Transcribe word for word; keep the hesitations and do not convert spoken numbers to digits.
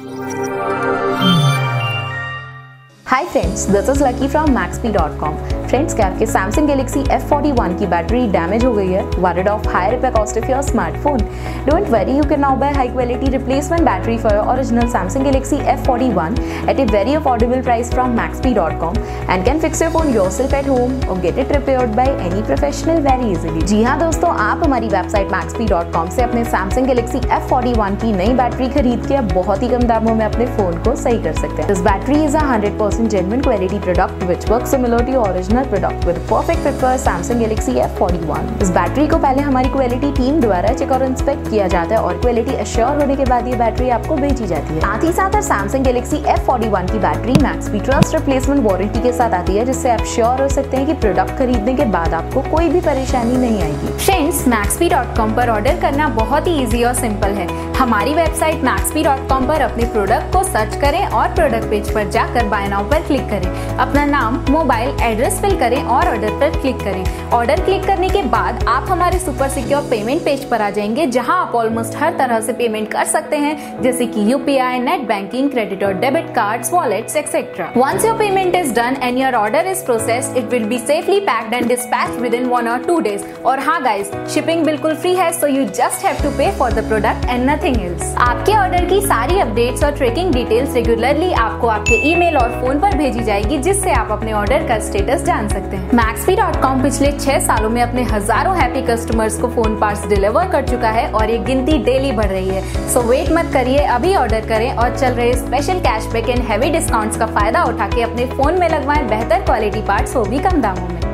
Hi friends, this is Lucky from Maxpe dot com. Friends, क्या आपके Samsung Galaxy F forty one की battery damage हो गई है? Worried of high repair cost of your smartphone? Don't worry, you can now buy high quality replacement battery for your original Samsung Galaxy F forty one at a very affordable price from maxpy dot com and can fix your phone yourself at home or get it repaired by any professional very easily। जी हाँ दोस्तों, आप हमारी website मैक्सपी dot com से अपने Samsung Galaxy F forty one की नई battery खरीद के बहुत ही कम दामों में अपने फोन को सही कर सकते हैं। This battery is a one hundred percent genuine quality product which works similar to your original product with perfect fit for Samsung Galaxy F forty one. इस बैटरी को पहले हमारी क्वालिटी टीम द्वारा चेक और इंस्पेक्ट किया जाता है और क्वालिटी अश्योर होने के बाद ये बैटरी आपको भेजी जाती है। साथ ही साथ Samsung Galaxy F forty one की battery Maxpe trust replacement warranty के साथ आती है, जिससे आप श्योर हो सकते हैं कि प्रोडक्ट खरीदने के बाद आपको कोई भी परेशानी नहीं आएगी। फ्रेंड्स, मैक्सपी डॉट कॉम पर ऑर्डर करना बहुत ही इजी और सिंपल है। हमारी वेबसाइट मैक्सपी डॉट कॉम पर अपने प्रोडक्ट को सर्च करें और प्रोडक्ट पेज पर जाकर बाय नाउ पर क्लिक करें। अपना नाम, मोबाइल एड्रेस फिल करें और ऑर्डर पर क्लिक करें। ऑर्डर क्लिक करने के बाद आप हमारे सुपर सिक्योर पेमेंट पेज पर आ जाएंगे, जहां आप ऑलमोस्ट हर तरह से पेमेंट कर सकते हैं, जैसे कि यूपीआई, नेट बैंकिंग, क्रेडिट और debit cards, wallets etcetera. Once your payment is done and your order is processed, it will be safely packed and dispatched within one और टू डेज। और हाँ guys, shipping बिल्कुल free है, so you just have to pay for the product and nothing else. आपके order की सारी updates और tracking details regularly आपको आपके ईमेल और फोन पर भेजी जाएगी, जिससे आप अपने ऑर्डर का स्टेटस जान सकते हैं। मैक्सपी डॉट कॉम पिछले छह सालों में अपने हजारों हैप्पी कस्टमर्स को फोन पार्ट्स डिलीवर कर चुका है और ये गिनती डेली बढ़ रही है। सो वेट मत करिए, अभी ऑर्डर करें और चल रहे special cashback and heavy discounts का फायदा उठा के अपने फोन में लगवाएं बेहतर क्वालिटी पार्ट्स, वो भी कम दामों में।